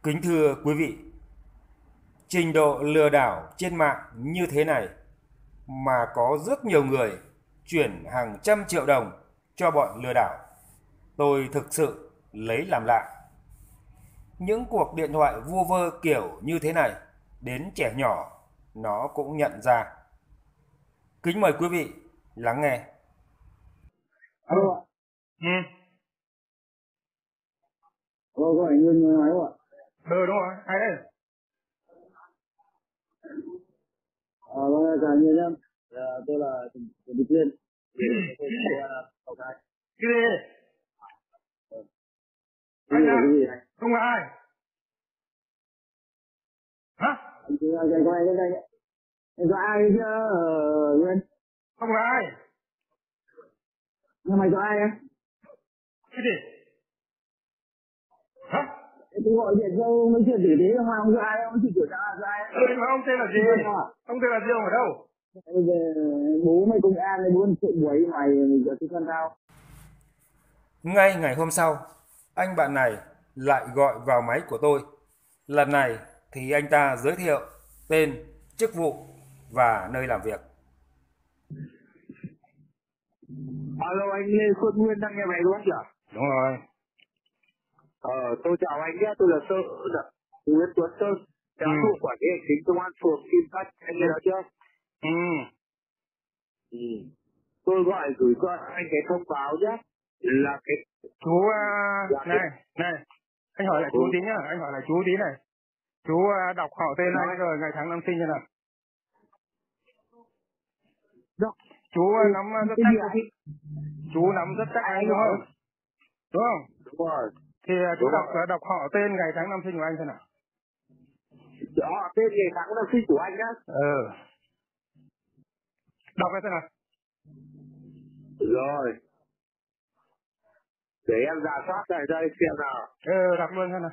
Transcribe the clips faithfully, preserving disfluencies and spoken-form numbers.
Kính thưa quý vị, trình độ lừa đảo trên mạng như thế này mà có rất nhiều người chuyển hàng trăm triệu đồng cho bọn lừa đảo. Tôi thực sự lấy làm lạ. Những cuộc điện thoại vu vơ kiểu như thế này đến trẻ nhỏ nó cũng nhận ra. Kính mời quý vị lắng nghe. Alo ạ. Ừ. Alo, có phải Nguyên nói không ạ? Ừ đúng rồi, ai đây? Ờ, vâng, chào Nguyên em. Dạ, tôi là Trần Đức Liên. Tôi là Cầu Thái. Cái gì? Cái gì, cái gì? Không là ai? Hả? Anh cứ anh có ai đến đây đấy? Anh có ai chứ, ờ, Nguyên? Không là ai? Nhưng mày có ai á? Cái gì? Hả? Tôi gọi điện cho mấy chuyện tử tế không, không có ai không, chỉ kiểu là ai. Ừ, mà ông tên là gì? Ông tên là gì, ông ở đâu? Bây giờ bố mày công an, bố chuyện buổi mày giờ tôi phân tao. Ngay ngày hôm sau, anh bạn này lại gọi vào máy của tôi. Lần này thì anh ta giới thiệu tên, chức vụ và nơi làm việc. Alo, anh Lê Xuân Nguyên đang nghe mày đúng không nhỉ? Đúng rồi. Ờ, tôi chào anh nhé, tôi là Sơn, Nguyễn Tuấn Sơn, giáo Ừ. thủ quản lý hành chính công an phường Kim Thanh, anh nghe đó chưa? Ừ. Ừ. Tôi gọi gửi cho anh cái thông báo nhé, là cái Chú, uh, này, này, anh hỏi lại chú tí nhá, anh hỏi lại chú tí này. Chú uh, đọc họ tên anh rồi ngày tháng năm sinh như nào? đó. Chú uh, nắm uh, rất Cái chắc, gì ạ? chú nắm rất chắc anh đúng không? Đúng không? Đúng rồi. Thì uh, chú Đúng đọc rồi. uh, đọc họ tên ngày tháng năm sinh của anh thế nào? Đó, tên ngày tháng năm sinh của anh nhá. Ừ. Đọc cái thế nào? Rồi. Để em rà soát lại đây xem nào. Ừ, đọc luôn thế nào.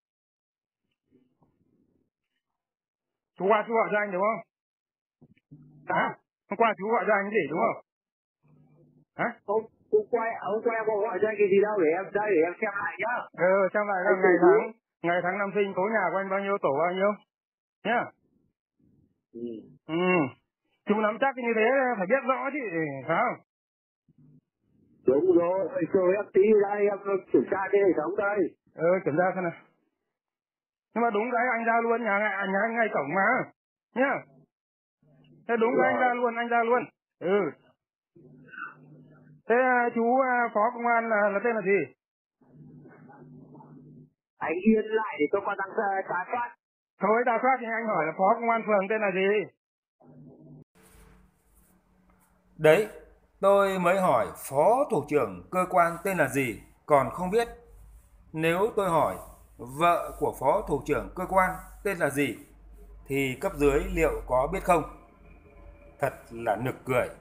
Chú qua chú gọi cho anh đúng không? Hả? Hôm qua chú gọi cho anh cái gì đúng không? Hả? Hôm, hôm qua, hôm qua em có gọi cho anh cái gì đâu, để em đây để em xem lại nhá. Ừ, xem lại là Anh ngày tự tháng, ngày tháng năm sinh, số nhà của anh bao nhiêu, tổ bao nhiêu. Nhá. Ừ. Ừ. Chú nắm chắc như thế phải biết rõ chứ, phải không? Đúng rồi, bây giờ em tí đây, em kiểm tra cái hệ thống đây. Ừ, kiểm tra xem nào. Nhưng mà đúng cái anh ra luôn, nhà, nhà, nhà anh ngay cổng mà. Nhá. Thế đúng cái anh ra luôn, anh ra luôn. Ừ. Thế chú phó công an là, là tên là gì? Anh yên lại để tôi còn đăng trả soát. Thôi đào soát thì anh hỏi là phó công an phường tên là gì? Đấy, tôi mới hỏi phó thủ trưởng cơ quan tên là gì, còn không biết. Nếu tôi hỏi vợ của phó thủ trưởng cơ quan tên là gì, thì cấp dưới liệu có biết không? Thật là nực cười.